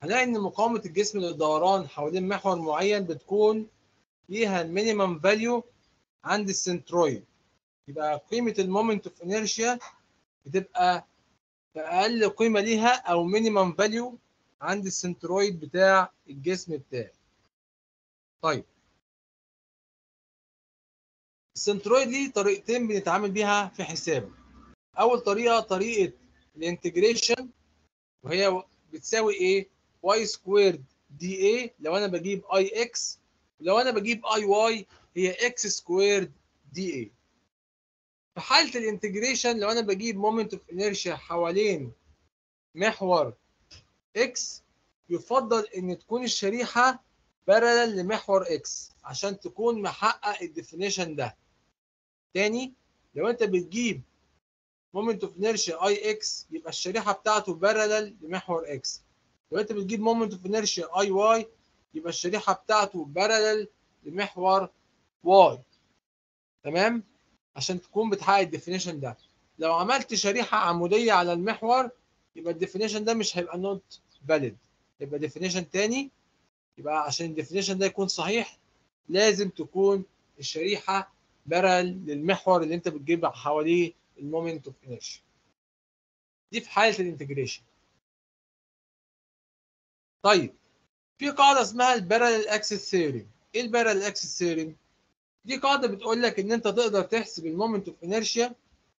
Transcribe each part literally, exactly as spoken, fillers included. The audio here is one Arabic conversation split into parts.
هنلاقي ان مقاومه الجسم للدوران حوالين محور معين بتكون ليها المينيمم فاليو عند السنترويد. يبقى قيمه المومنت اوف انيرشيا بتبقى اقل قيمه ليها او مينيمم فاليو عند السنترويد بتاع الجسم بتاعي. طيب السنترويد ليه طريقتين بنتعامل بيها في حسابه. اول طريقه طريقه الانتجريشن، وهي بتساوي ايه؟ واي سكويرد دي اي لو انا بجيب اي اكس، ولو انا بجيب اي واي هي اكس سكويرد دي اي. في حاله الانتجريشن لو انا بجيب مومنت اوف انيرشيا حوالين محور اكس، يفضل ان تكون الشريحه بارلل لمحور اكس عشان تكون محقق الديفينيشن ده. تاني، لو انت بتجيب مومنت اوف انيرشيا اي اكس يبقى الشريحه بتاعته بارلل لمحور اكس. لو انت بتجيب مومنت اوف انيرشيا اي واي يبقى الشريحه بتاعته بارلل لمحور واي. تمام؟ عشان تكون بتحقق الديفينيشن ده. لو عملت شريحه عموديه على المحور يبقى الديفينيشن ده مش هيبقى نوت فاليد، يبقى ديفينيشن تاني. يبقى عشان الديفينيشن ده يكون صحيح لازم تكون الشريحه بارلل للمحور اللي انت بتجيب حواليه المومنت اوف انيرشيا. دي في حاله الانتجريشن. طيب في قاعده اسمها البارلل اكسس ثيوري. ايه البارلل اكسس ثيوري؟ دي قاعده بتقول لك ان انت تقدر تحسب المومنت اوف انيرشيا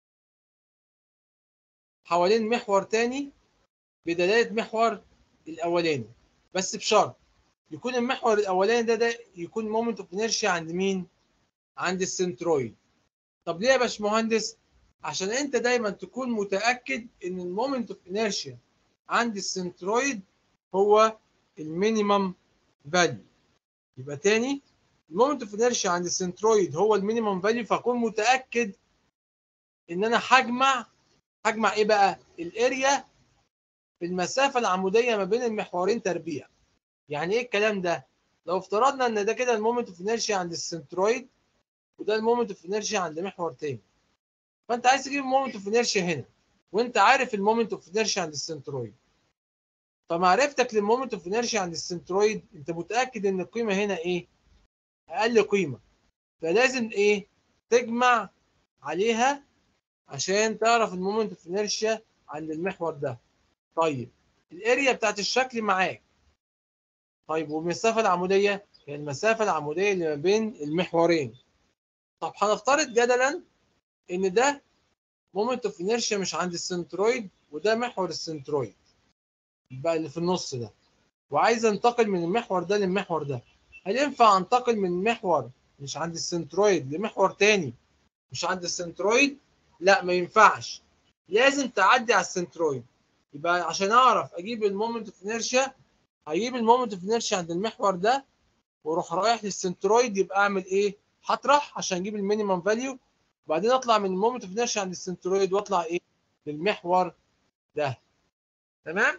حوالين محور تاني بدلاله محور الاولاني، بس بشرط يكون المحور الاولاني ده ده يكون مومنت اوف انيرشيا عند مين؟ عند السنترويد. طب ليه يا باشمهندس؟ عشان انت دايما تكون متاكد ان المومنت اوف انيرشيا عند السنترويد هو المينيمم فاليو. يبقى تاني، المومنت اوف انيرشيا عند السنترويد هو المينيمم فاليو، فاكون متاكد ان انا هجمع هجمع ايه بقى؟ الاريا في المسافه العموديه ما بين المحورين تربيع. يعني ايه الكلام ده؟ لو افترضنا ان ده كده المومنت اوف انيرشيا عند السنترويد وده المومنت اوف انيرشيا عند محور تاني، فانت عايز تجيب المومنت اوف انيرشيا هنا وانت عارف المومنت اوف انيرشيا عند السنترويد، فمعرفتك للمومنت اوف انيرشيا عند السنترويد انت متاكد ان القيمه هنا ايه؟ اقل قيمه، فلازم ايه؟ تجمع عليها عشان تعرف المومنت اوف انيرشيا عند المحور ده. طيب الاريا بتاعت الشكل معاك. طيب والمسافه العموديه؟ هي المسافه العموديه اللي ما بين المحورين. طب هنفترض جدلا ان ده مومنت اوف انيرشيا مش عند السنترويد وده محور السنترويد بقى اللي في النص ده، وعايز انتقل من المحور ده للمحور ده. هل ينفع انتقل من محور مش عند السنترويد لمحور تاني مش عند السنترويد؟ لا ما ينفعش، لازم تعدي على السنترويد. يبقى عشان اعرف اجيب المومنت اوف انيرشيا هجيب المومنت اوف انيرشيا عند المحور ده واروح رايح للسنترويد. يبقى اعمل ايه؟ هطرح عشان اجيب المينيمم فاليو، وبعدين اطلع من المومنت اوف انيرشيا عند السنترويد واطلع ايه؟ للمحور ده. تمام؟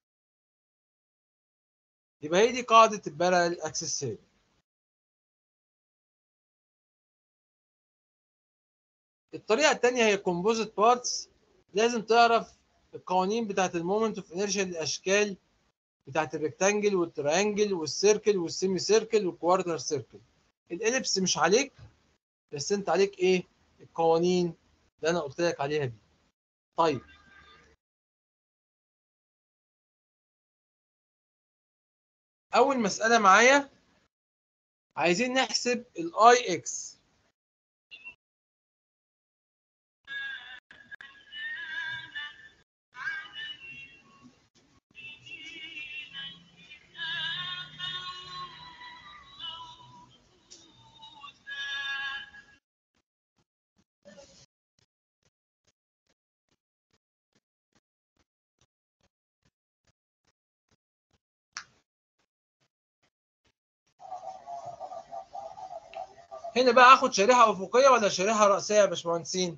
يبقى هي دي قاعده البارالل اكسس ثيوري. الطريقه الثانيه هي كومبوزيت بارتس. لازم تعرف القوانين بتاعت المومنت اوف انيرشيا للاشكال بتاعت الريكتانجل والتريانجل والسيركل والسيمي سيركل والكوارتر سيركل. الاليبس مش عليك، بس انت عليك ايه؟ القوانين اللي انا قلت لك عليها دي. طيب اول مساله معايا عايزين نحسب الاي اكس. هنا بقى اخد شريحه افقيه ولا شريحه راسيه يا باشمهندسين؟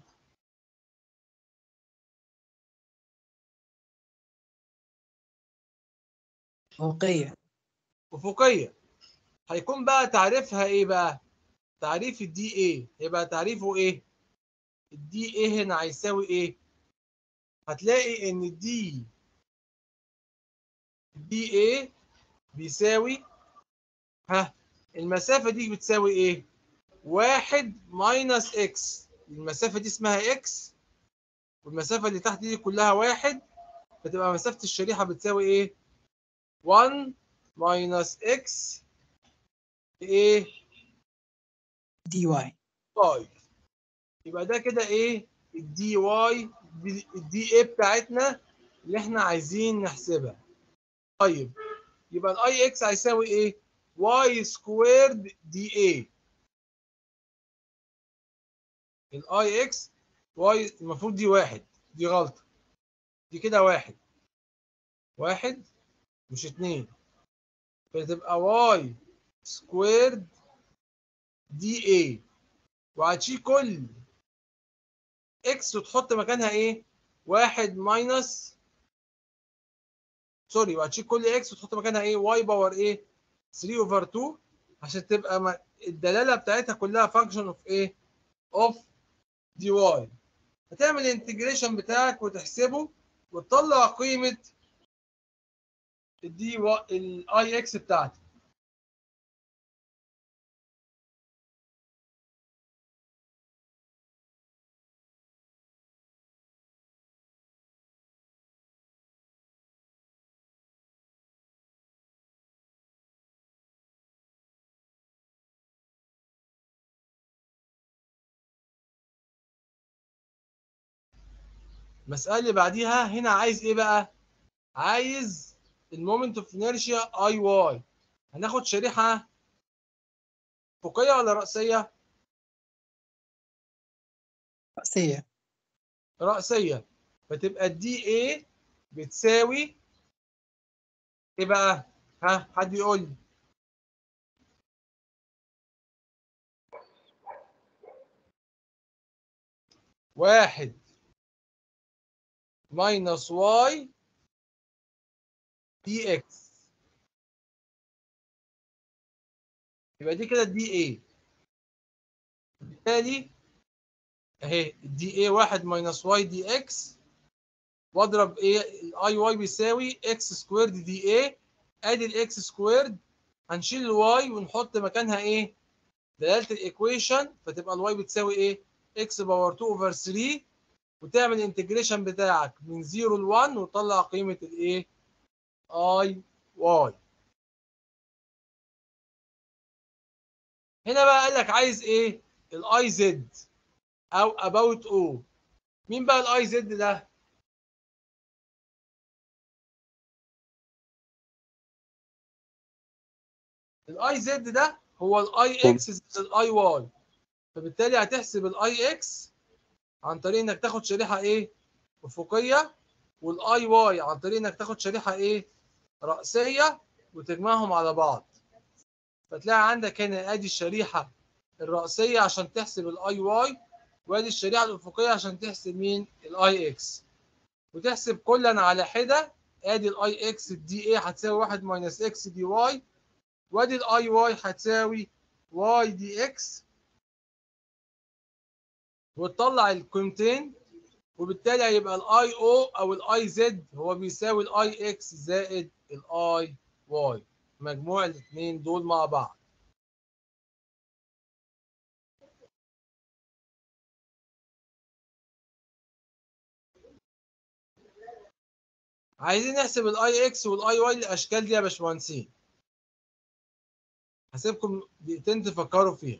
افقيه. افقيه. هيكون بقى تعريفها ايه بقى؟ تعريف الدي ايه يبقى تعريفه ايه؟ الدي ايه هنا هيساوي ايه؟ هتلاقي ان الدي دي ايه بيساوي، ها المسافة دي بتساوي ايه؟ واحد ماينس اكس. المسافة دي اسمها اكس، والمسافة اللي تحت دي كلها واحد، فتبقى مسافة الشريحة بتساوي ايه؟ واحد ماينس اكس ايه؟ دي واي. واي. يبقى ده كده ايه؟ الدي واي، الدي ايه بتاعتنا اللي احنا عايزين نحسبها. طيب يبقى الاي اكس هيساوي ايه؟ واي سكويرد دي ايه. الاي اكس واي المفروض دي واحد، دي غلطة، دي كده واحد، واحد مش اتنين، فتبقى واي سكويرد دي ايه، وهتشيل كل اكس وتحط مكانها ايه؟ واحد ماينس، سوري، وهتشيل كل اكس وتحط مكانها ايه؟ واي باور ايه؟ ثلاثة اوفر اتنين، عشان تبقى ما الدلاله بتاعتها كلها فانكشن اوف ايه؟ اوف دي واي. هتعمل الانتجريشن بتاعك وتحسبه وتطلع قيمه الدي الاي اكس بتاعتك. المساله اللي بعديها هنا عايز ايه بقى؟ عايز المومنت اوف انيرشيا اي واي. هناخد شريحه فوقيه ولا راسيه؟ رأسية. راسيه. فتبقى الدي ايه بتساوي ايه بقى؟ ها حد يقول لي. واحد ماينس واي دي اكس. يبقى دي كده الدي ايه. بالتالي اهي الدي ايه واحد ماينس واي دي اكس، واضرب ايه؟ الاي واي بيساوي اكس سكويرد دي ايه. ادي الاكس سكويرد، هنشيل الواي ونحط مكانها ايه؟ دلاله الايكويشن، فتبقى الواي بتساوي ايه؟ اكس باور اتنين اوفر تلاتة، وتعمل الانتجريشن بتاعك من صفر ل واحد وتطلع قيمه الايه؟ اي واي. هنا بقى قال لك عايز ايه؟ الاي زد او اباوت او. مين بقى الاي زد ده؟ الاي زد ده هو الاي اكس زائد الاي واي. فبالتالي هتحسب الاي اكس عن طريق انك تاخد شريحه ايه؟ افقيه، والاي واي عن طريق انك تاخد شريحه ايه؟ راسيه، وتجمعهم على بعض. فتلاقي عندك هنا ادي الشريحه الراسيه عشان تحسب الاي واي، وادي الشريحه الافقيه عشان تحسب مين؟ الاي اكس. وتحسب كلا على حده. ادي الاي اكس دي ايه هتساوي واحد ماينس اكس دي واي، وادي الاي واي هتساوي واي دي اكس، وتطلع القيمتين. وبالتالي هيبقى الاي او او الاي زد هو بيساوي الاي اكس زائد الاي واي، مجموع الاثنين دول مع بعض. عايزين نحسب الاي اكس والاي واي الاشكال دي يا باشمهندسين. هسيبكم دقيقتين تفكروا فيها.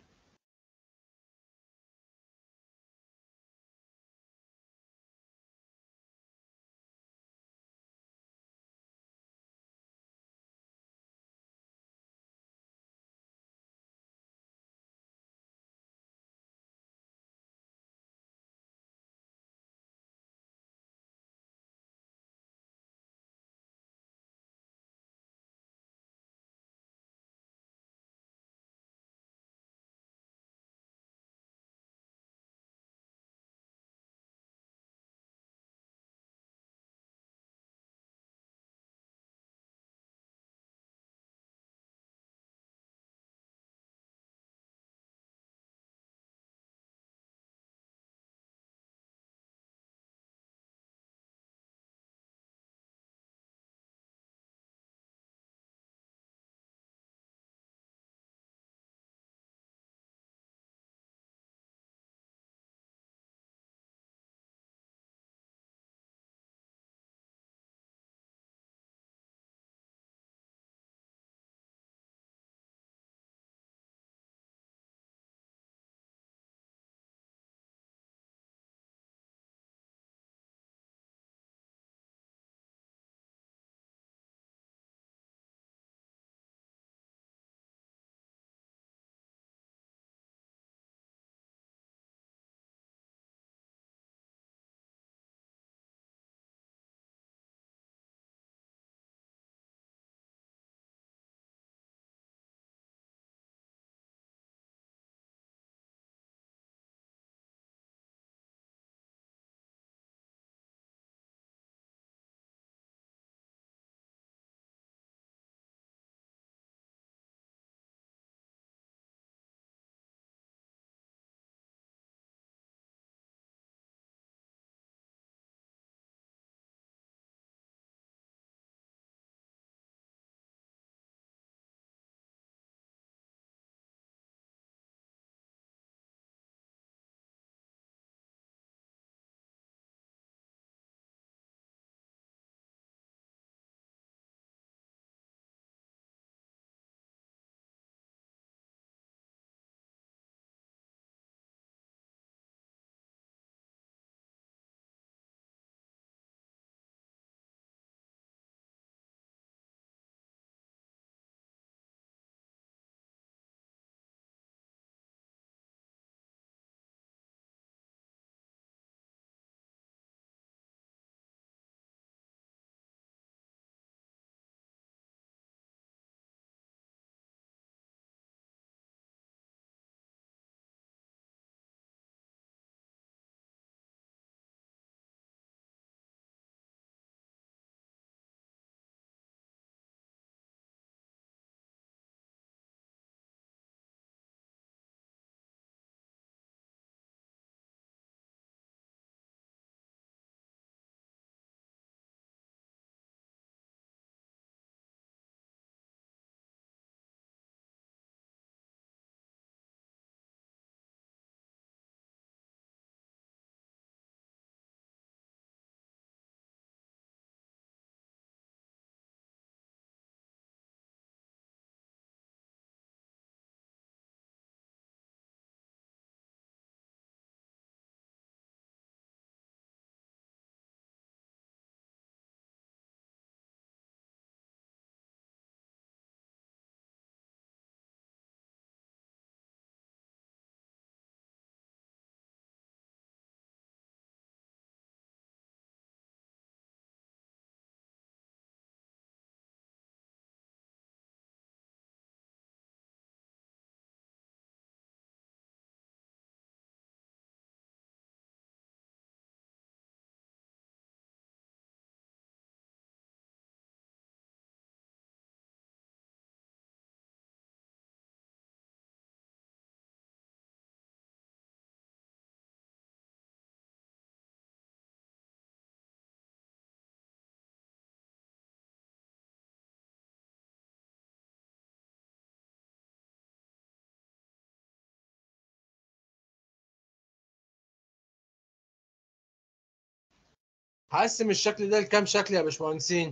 هقسم الشكل ده لكام شكل يا باشمهندسين؟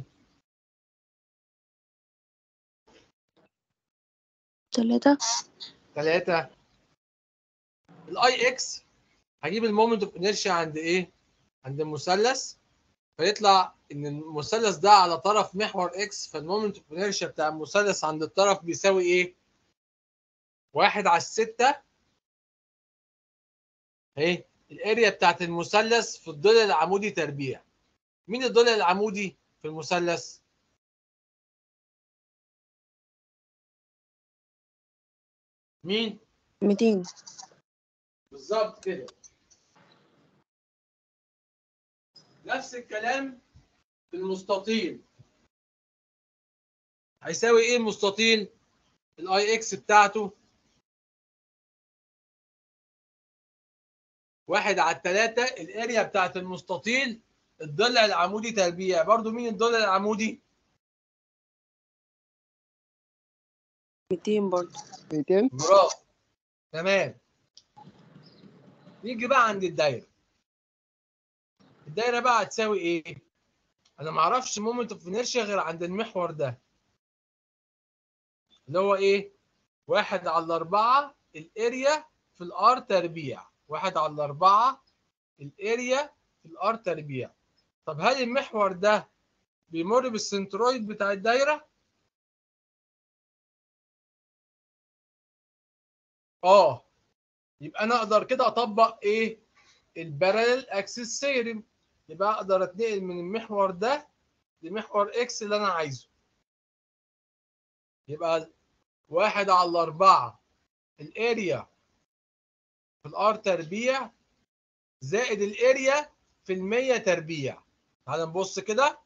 ثلاثة. ثلاثة. الاي اكس هجيب المومنت اوف انيرشيا عند ايه؟ عند المثلث، فيطلع ان المثلث ده على طرف محور اكس، فالمومنت اوف انيرشيا بتاع المثلث عند الطرف بيساوي ايه؟ واحد على الستة اهي الاريا بتاعت المثلث في الضلع العمودي تربيع. مين الضلع العمودي في المثلث؟ مين؟ ميتين. بالظبط كده. نفس الكلام في المستطيل. هيساوي ايه المستطيل؟ الاي اكس بتاعته واحد على التلاتة الاريا بتاعت المستطيل الضلع العمودي تربيع. برضو مين الضلع العمودي؟ ميتين برضه. ميتين. برافو. تمام. نيجي بقى عند الدايره. الدايره بقى هتساوي ايه؟ انا ما اعرفش مومنت اوف انيرشيا غير عند المحور ده اللي هو ايه؟ واحد على أربعة الاريا في الار تربيع. واحد على أربعة الاريا في الار تربيع. طب هل المحور ده بيمر بالسنترويد بتاع الدايره؟ اه. يبقى انا اقدر كده اطبق ايه؟ الباراليل اكسس ثيورم. يبقى اقدر اتنقل من المحور ده لمحور اكس اللي انا عايزه. يبقى واحد على أربعة الاريا في الار تربيع زائد الاريا في المية تربيع. تعال نبص كده.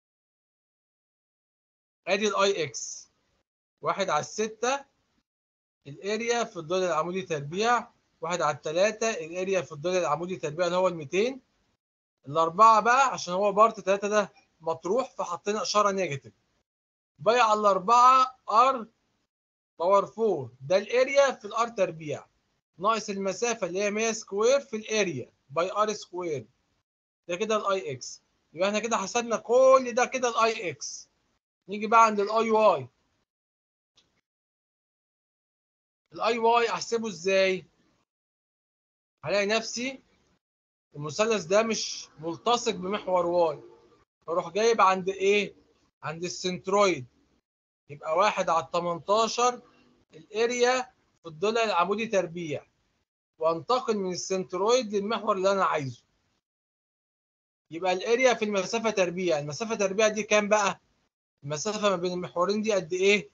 ادي الاي اكس واحد على الستة الاريا في الضلع العمودي تربيع، واحد على التلاتة الاريا في الضلع العمودي تربيع اللي هو ال ميتين. الأربعة بقى عشان هو بارت تلاتة ده مطروح فحطينا إشارة نيجاتيف. باقي على الأربعة ار باور أربعة ده الاريا في الار تربيع ناقص المسافة اللي هي مية سكوير في الاريا باي ار سكوير. ده كده الاي اكس. يبقى احنا كده حسبنا كل ده كده الاي اكس. نيجي بقى عند الاي واي. الاي واي احسبه ازاي؟ هلاقي نفسي المثلث ده مش ملتصق بمحور واي، فاروح جايب عند ايه؟ عند السنترويد. يبقى واحد على تمنتاشر الاريا في الضلع العمودي تربيع، وانتقل من السنترويد للمحور اللي انا عايزه. يبقى الاريا في المسافه تربيع. المسافه تربيع دي كام بقى؟ المسافه ما بين المحورين دي قد ايه؟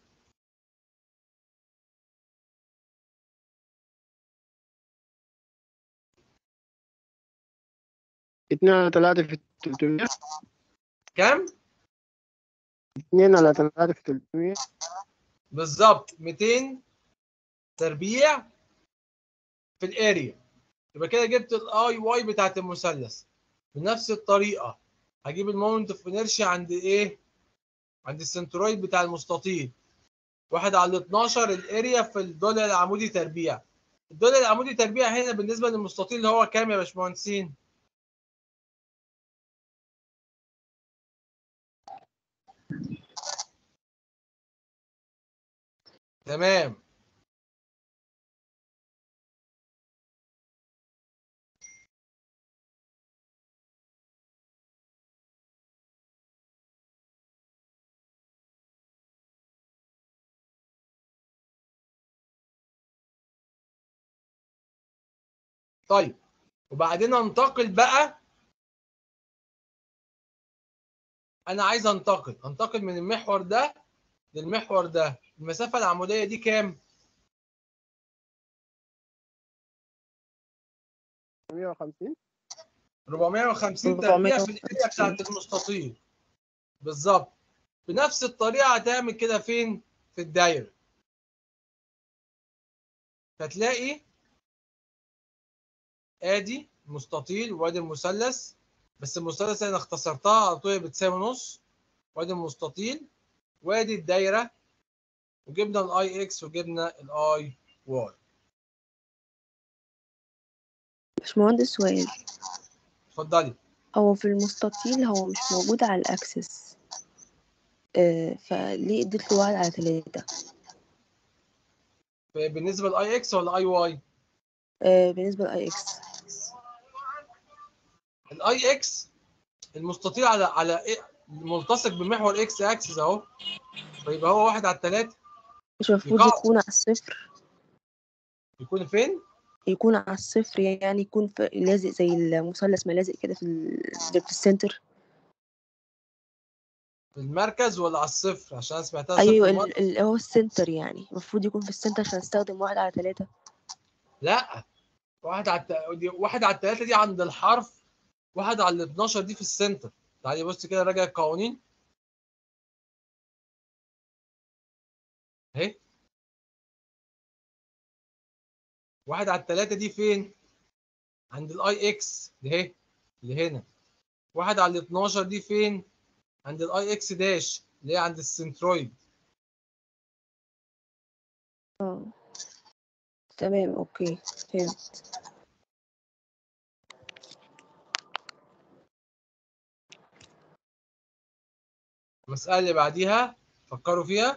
اتنين على تلاتة في تلتمية. كام؟ اتنين على تلاتة في تلتمية. بالظبط ميتين تربيع في الاريا. يبقى كده جبت الاي واي بتاعت المثلث. بنفس الطريقه هجيب المومنت اوف انيرشيا عند ايه؟ عند السنترويد بتاع المستطيل. واحد على اتناشر الاريا في الضلع العمودي تربيع. الضلع العمودي تربيع هنا بالنسبه للمستطيل اللي هو كام يا باشمهندسين؟ تمام. طيب وبعدين انتقل بقى. انا عايز انتقل انتقل من المحور ده للمحور ده. المسافه العموديه دي كام؟ مية وخمسين. أربعمية وخمسين تربيع في الاريا بتاعت المستطيل. بالظبط. بنفس الطريقه هتعمل كده فين؟ في الدايره. فتلاقي ادي مستطيل وادي المثلث، بس المثلث انا اختصرتها على طول بتساوي نص، وادي المستطيل وادي الدايره، وجبنا الاي اكس وجبنا الاي واي. باشمهندس سؤال. اتفضلي. هو في المستطيل هو مش موجود على الأكسس، آه فليه اديت له واحد على تلاتة؟ بالنسبه لاي اكس ولا اي واي؟ آه بالنسبة لأي إكس. الاي اكس المستطيل على على إيه؟ ملتصق بمحور اكس اكسس اهو، فيبقى هو واحد على الثلاثه. مش المفروض يقع يكون على الصفر؟ يكون فين؟ يكون على الصفر، يعني يكون في لازق زي المثلث ما لازق كده في ال... في السنتر. في المركز ولا على الصفر؟ عشان انا سمعتها صفر أيوة مرة. ال... ال... هو السنتر، يعني المفروض يكون في السنتر عشان استخدم واحد على تلاتة. لا، واحد على الت... دي واحد على الثلاثه دي عند الحرف، واحد على ال اتناشر دي في السنتر. تعالي بص كده راجع القوانين اهي. واحد على الثلاثه دي فين؟ عند الاي اكس دي اهي، اللي هنا. واحد على ال اتناشر دي فين؟ عند الاي اكس داش اللي هي عند السنترويد. اه تمام، اوكي فهمت. المساله اللي بعديها فكروا فيها.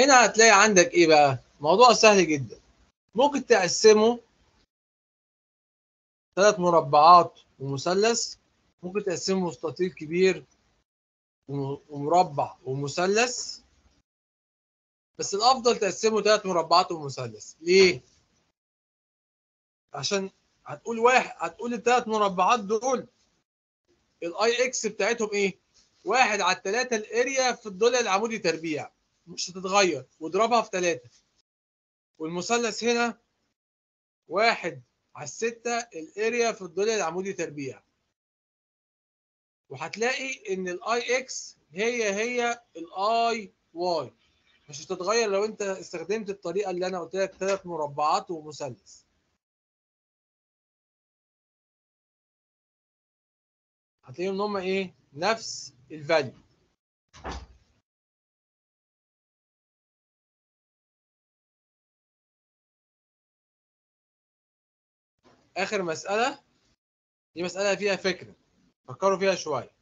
هنا هتلاقي عندك ايه بقى؟ موضوع سهل جدا. ممكن تقسمه ثلاث مربعات ومثلث، ممكن تقسمه مستطيل كبير ومربع ومثلث، بس الافضل تقسمه ثلاث مربعات ومثلث. ليه؟ عشان هتقول واحد، هتقول الثلاث مربعات دول الاي اكس بتاعتهم ايه؟ واحد على الثلاثه الاريا في الضلع العمودي تربيع، مش هتتغير، واضربها في ثلاثه. والمثلث هنا واحد على الستة الاريا في الضلع العمودي تربيع. وهتلاقي ان الاي اكس هي هي الاي واي، مش هتتغير لو انت استخدمت الطريقه اللي انا قلت لك ثلاث مربعات ومثلث. هتلاقيهم ان هم ايه؟ نفس الفاليو. اخر مساله دي مساله فيها فكره، فكروا فيها شويه.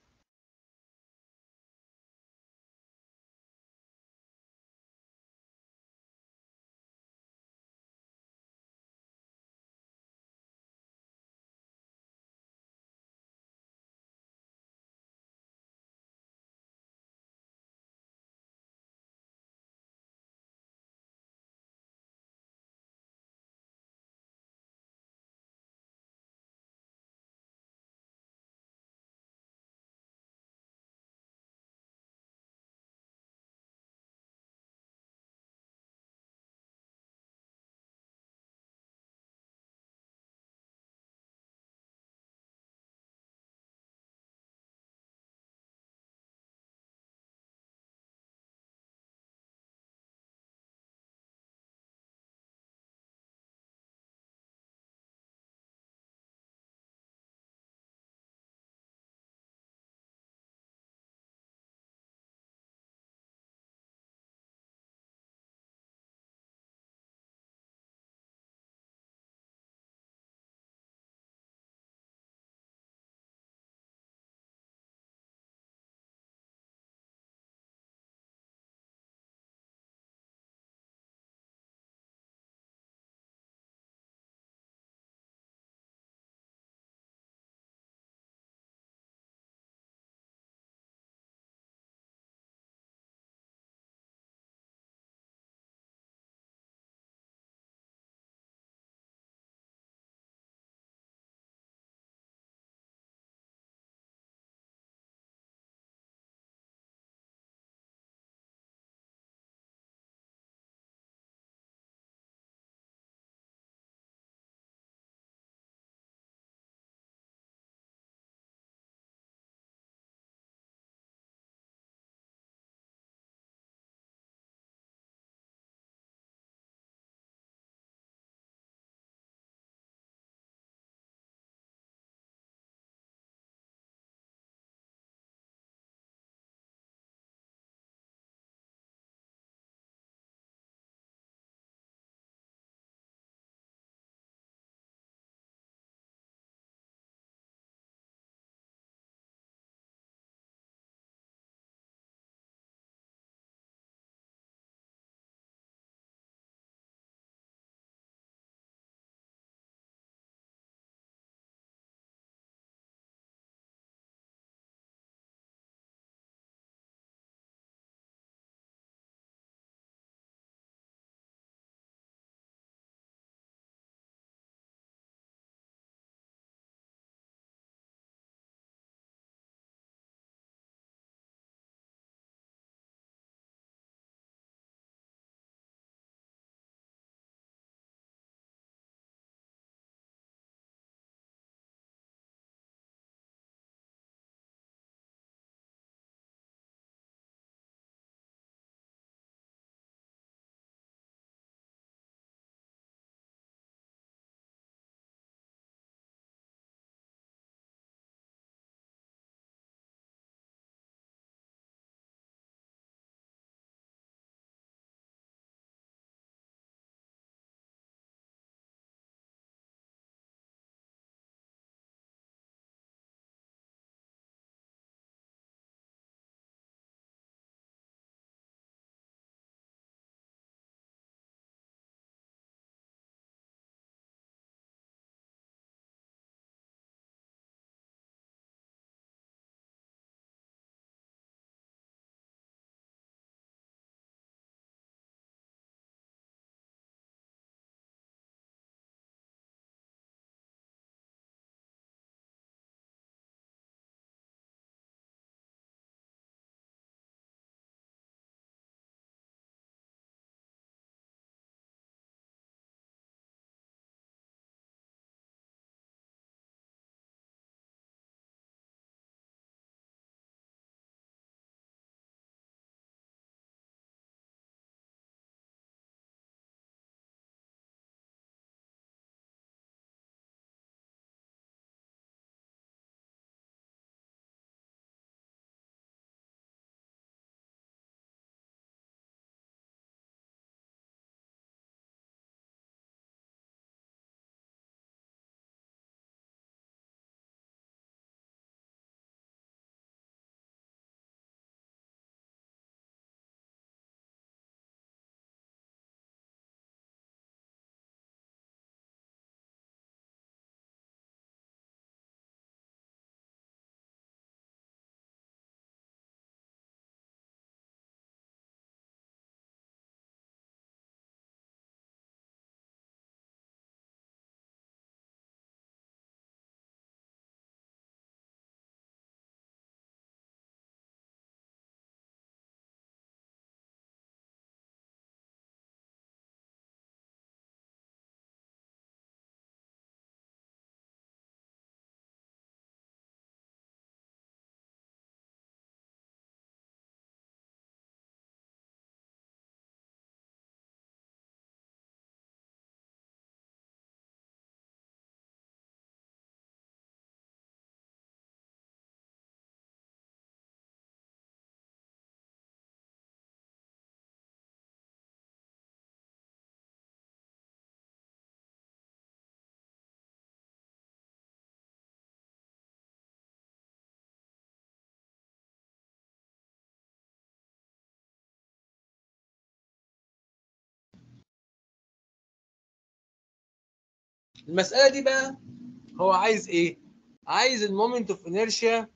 المساله دي بقى هو عايز ايه؟ عايز المومنت اوف انيرشيا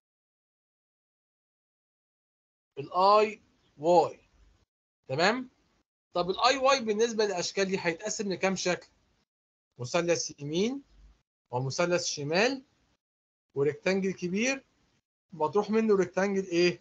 الاي واي. تمام؟ طب الاي واي بالنسبه للاشكال دي هيتقسم لكام شكل؟ مثلث يمين ومثلث شمال وريكتانجل كبير مطروح منه ريكتانجل ايه؟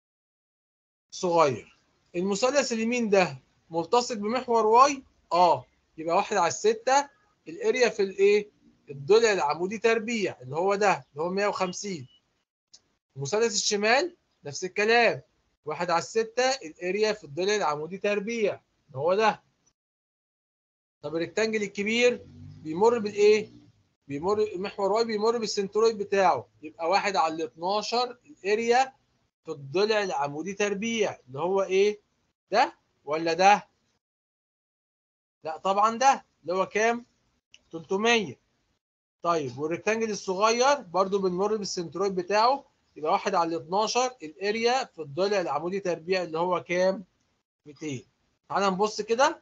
صغير. المثلث اليمين ده ملتصق بمحور واي؟ اه، يبقى واحد على الستة الاريا في الايه؟ الضلع العمودي تربيع اللي هو ده اللي هو مية وخمسين. المثلث الشمال نفس الكلام، واحد على الستة الاريا في الضلع العمودي تربيع اللي هو ده. طب الريكتانجل الكبير بيمر بالايه؟ بيمر محور واي بيمر بالسنترويد بتاعه، يبقى واحد على ال اتناشر الاريا في الضلع العمودي تربيع اللي هو ايه؟ ده ولا ده؟ لا طبعا ده اللي هو كام؟ تلتمية. طيب والريكتانجل الصغير برضو بنمر بالسنترويد بتاعه، يبقى واحد على ال اتناشر الاريا في الضلع العمودي تربيع اللي هو كام؟ ميتين. تعال نبص كده.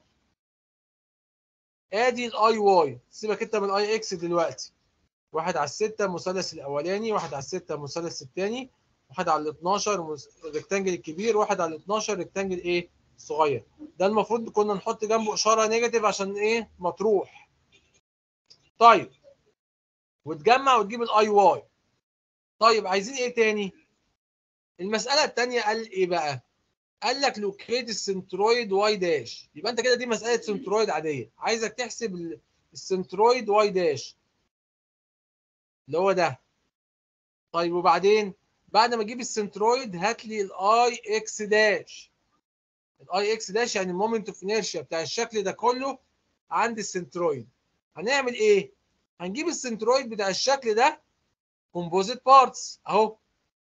ادي الاي واي، سيبك انت من الاي اكس دلوقتي. واحد على الستة المثلث الاولاني، واحد على الستة المثلث الثاني، واحد على ال اتناشر الريكتانجل الكبير، واحد على ال اتناشر ريكتانجل ايه؟ صغير. ده المفروض كنا نحط جنبه اشاره نيجاتيف عشان ايه؟ مطروح. طيب وتجمع وتجيب الاي واي. طيب عايزين ايه تاني؟ المساله الثانيه قال ايه بقى؟ قال لك لوكيت السنترويد واي داش. يبقى انت كده دي مساله سنترويد عاديه، عايزك تحسب السنترويد واي داش اللي هو ده. طيب وبعدين بعد ما اجيب السنترويد هات لي الاي اكس داش. الاي اكس داش يعني المومنت اوف انيرشيا بتاع الشكل ده كله عند السنترويد. هنعمل ايه؟ هنجيب السنترويد بتاع الشكل ده كومبوزيت بارتس اهو.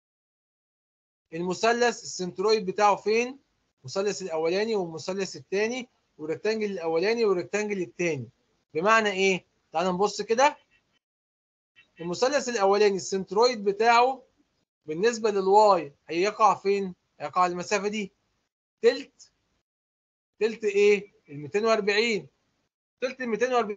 المثلث السنترويد بتاعه فين؟ المثلث الاولاني والمثلث الثاني والريكتانجل الاولاني والريكتانجل الثاني. بمعنى ايه؟ تعال نبص كده. المثلث الاولاني السنترويد بتاعه بالنسبه للواي هيقع فين؟ هيقع على المسافه دي. تلت تلت ايه؟ ال ميتين واربعين. تلت ال ميتين واربعين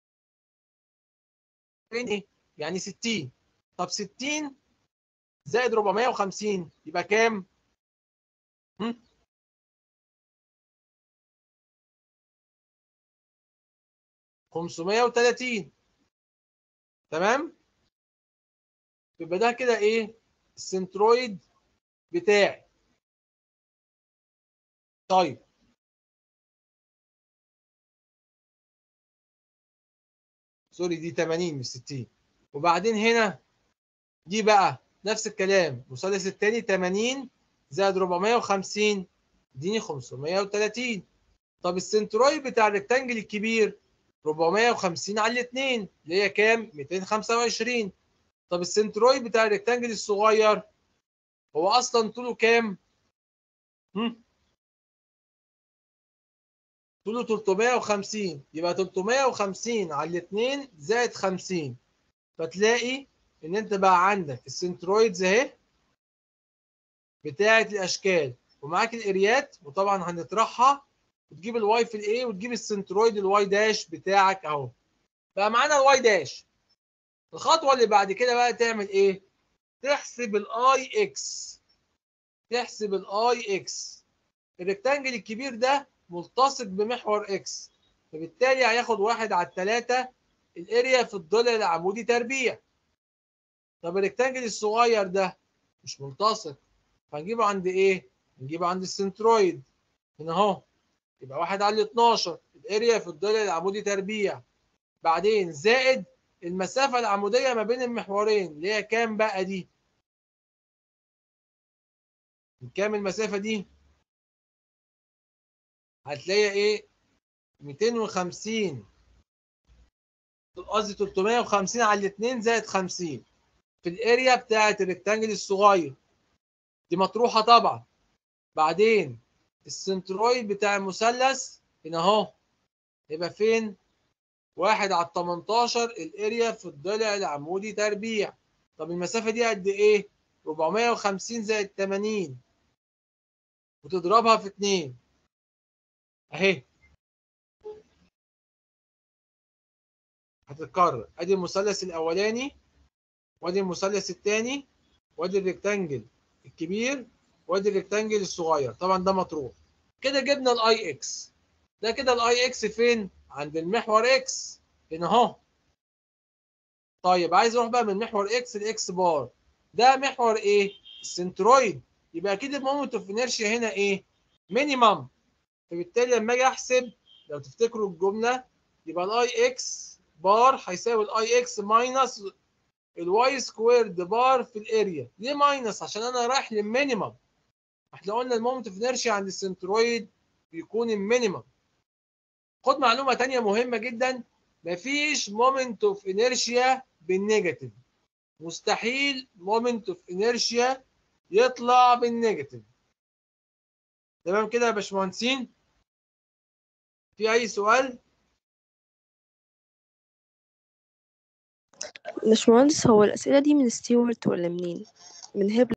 ايه؟ يعني ستين. طب ستين زائد اربعمية وخمسين يبقى كام؟ هم؟ خمسمية وتلاتين. تمام؟ يبقى ده كده ايه؟ السنترويد بتاعي. طيب سوري دي تمانين مش ستين. وبعدين هنا دي بقى نفس الكلام، المثلث الثاني تمانين زائد اربعمية وخمسين اديني خمسمية وتلاتين. طب السنترويد بتاع الريكتانجل الكبير اربعمية وخمسين على الاثنين اللي هي كام؟ ميتين وخمسة وعشرين. طب السنترويد بتاع الريكتانجل الصغير هو اصلا طوله كام؟ هم؟ طوله تلتمية وخمسين، يبقى تلتمية وخمسين على الاثنين زائد خمسين. فتلاقي ان انت بقى عندك السنترويدز اهي بتاعه الاشكال ومعاك الاريات، وطبعا هنطرحها وتجيب الواي في الايه وتجيب السنترويد الواي داش بتاعك اهو. بقى معانا الواي داش. الخطوه اللي بعد كده بقى تعمل ايه؟ تحسب الاي اكس. تحسب الاي اكس. الريكتانجل الكبير ده ملتصق بمحور اكس، فبالتالي هياخد واحد على التلاتة الاريا في الضلع العمودي تربيع. طب الريكتانجل الصغير ده مش ملتصق، فهنجيبه عند ايه؟ نجيبه عند السنترويد هنا اهو. يبقى واحد على اتناشر الاريا في الضلع العمودي تربيع، بعدين زائد المسافة العمودية ما بين المحورين اللي هي كام بقى دي؟ كام المسافة دي؟ هتلاقيها ايه؟ ميتين وخمسين، قصدي تلتمية وخمسين على الاثنين زائد خمسين في الاريا بتاعت الريكتانجل الصغير. دي مطروحة طبعا. بعدين السنترويد بتاع المثلث هنا اهو يبقى فين؟ واحد على تمنتاشر الاريا في الضلع العمودي تربيع. طب المسافة دي قد ايه؟ اربعمية وخمسين زائد تمانين وتضربها في اتنين اهي. هتتكرر. ادي المثلث الاولاني، وادي المثلث الثاني، وادي الريكتانجل الكبير، وادي الريكتانجل الصغير. طبعا ده مطروح. كده جبنا الاي اكس. ده كده الاي اكس فين؟ عند المحور اكس هنا اهو. طيب عايز اروح بقى من محور اكس لاكس بار. ده محور ايه؟ السنترويد. يبقى اكيد المومنت اوف انيرشيا هنا ايه؟ مينيمم. فبالتالي لما اجي احسب، لو تفتكروا الجمله، يبقى الاي اكس بار هيساوي الاي اكس ماينس الواي سكويرد بار في الاريا. ليه ماينس؟ عشان انا رايح للمينيمم. احنا قلنا المومنت اوف انيرشيا عند السنترويد بيكون المينيمم. خد معلومه ثانيه مهمه جدا، مفيش مومنت اوف انيرشيا بالنيجاتيف. مستحيل مومنت اوف انيرشيا يطلع بالنيجاتيف. تمام كده يا باشمهندسين؟ في اي سؤال؟ باشمهندس، هو الأسئلة دي من ستيوارت ولا منين؟ من هبل